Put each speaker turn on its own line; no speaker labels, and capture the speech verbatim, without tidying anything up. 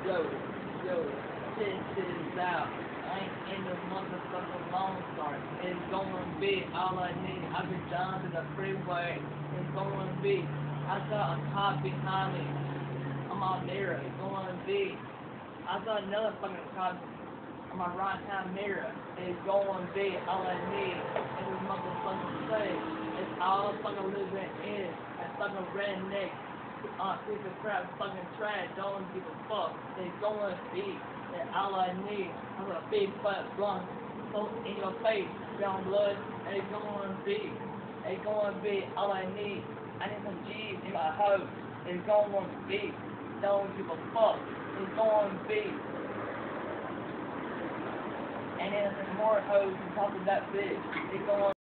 Yo, yo, shit, shit is out. I ain't in the motherfucking Lonestar. It's gonna be all I need. I've been down to the freeway. It's gonna be. I got a cop behind me. I'm out there. It's gonna be. I got another fucking cop on my right hand mirror. It's gonna be all I need. In this motherfucking state. It's all fucking living in. And fucking redneck. Uh, piece of crap, fucking trash, don't give a fuck. It's gonna be that all I need. I'm a big fat blunt, so in your face, brown blood. It's gonna be, it's gonna be all I need. I need some G's in my house. It's gonna be, don't give a fuck. It's gonna be, and then some more hoes on top of that bitch. It's gonna